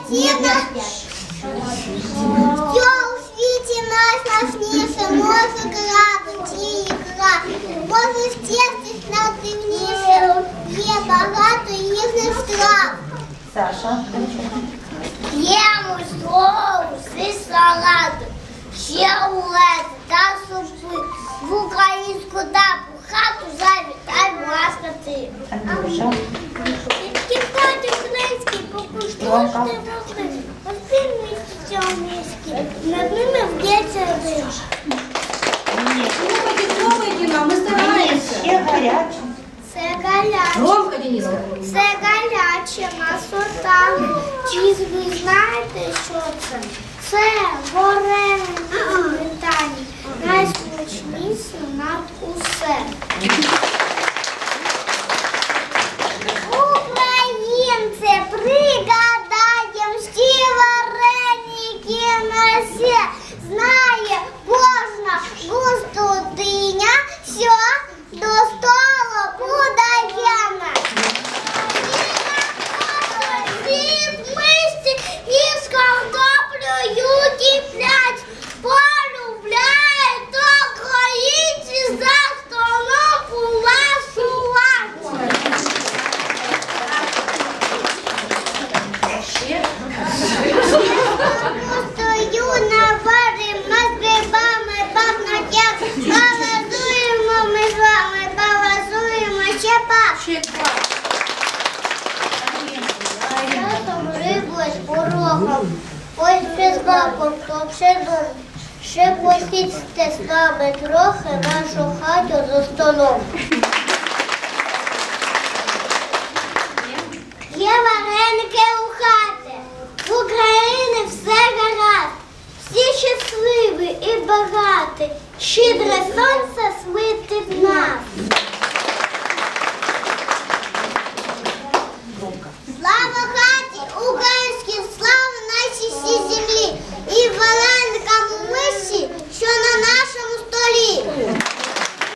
Тіна. Що у світі найсмачніше, може краб чи ікра, може в тесті найдивніше, є багато різних страв. Саша. П'ємо соус і салат, ще улет та супи, в українську дапу хату завітай, власне, ти. Андрюша. Кіпати український, покуштуйте вогни, один місяця у місті, над ними в'ється дим. Думайте, нам, мы стараемся. Ще гаряче. Це гаряче. Громко, Дениска. Це гаряче на сортах. Чи ви знаєте, що це? Це вареники сметані. Найсмачніше над усе. Українці, пригадаєм, всі вареники на все. Знає кожна гостудиня, що до столу подаємо. Всі вместе із картоплею киплять. Полюбляють українці за столом поласувати. Стою на барі, ми з грибами пахнуть як. Балазуємо ми з вами, балазуємо ще пах. Часом рибу з порогом, ось без бабок, то все добре. Ще посідьте з нами трохи нашу хату за столом. Є вареники у хаті, в Україні все гаразд, всі щасливі і багаті, щедре сонце світить в нас.